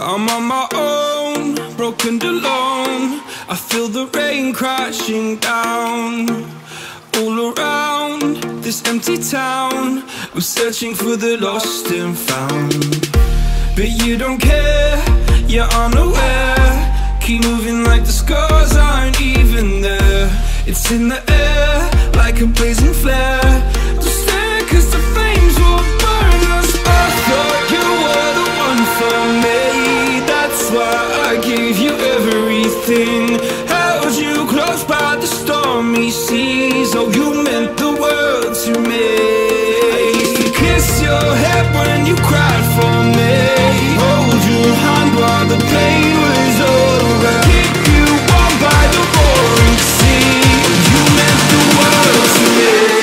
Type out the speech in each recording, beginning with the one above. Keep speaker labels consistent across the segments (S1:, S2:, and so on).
S1: I'm on my own, broken and alone. I feel the rain crashing down all around this empty town. I'm searching for the lost and found, but you don't care, you're unaware. Keep moving like the scars aren't even there. It's in the air like a blazing flare. Don't stare, cause the flames will burn us. I thought you were the one for me, that's why I gave you everything. Held you close by the stormy seas. Oh, you meant the world to me. I used to kiss your head when you cried for me, hold your hand while the pain was over, keep you warm by the roaring sea. You meant the world to me.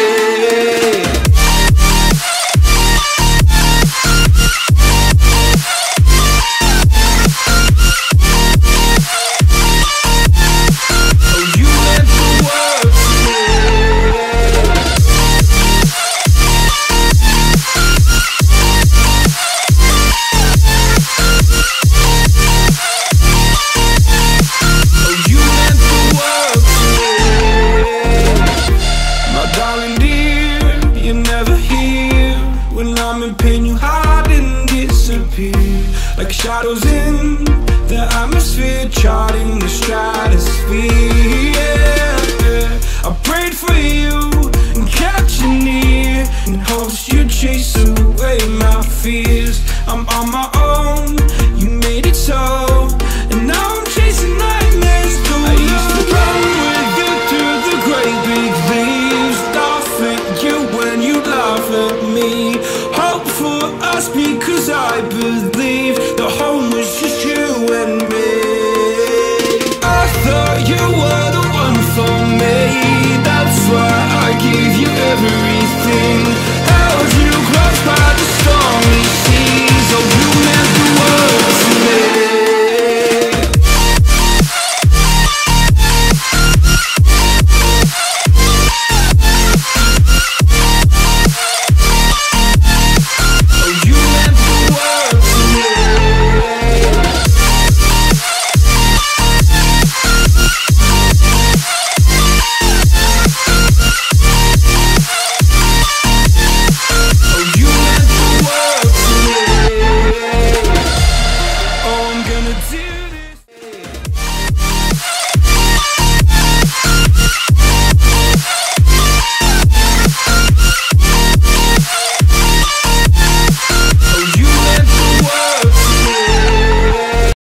S1: Like shadows in the atmosphere, charting the stratosphere. Yeah. I prayed for you and kept you near, in hopes you'd chase away my fears. I'm on my own, you made it so, and now I'm chasing nightmares too. I used to run with you through the great big leaves, laugh at you when you laugh at me. Hope for us because I believe the home was just you and me. I thought you were the one for me, that's why I gave you everything.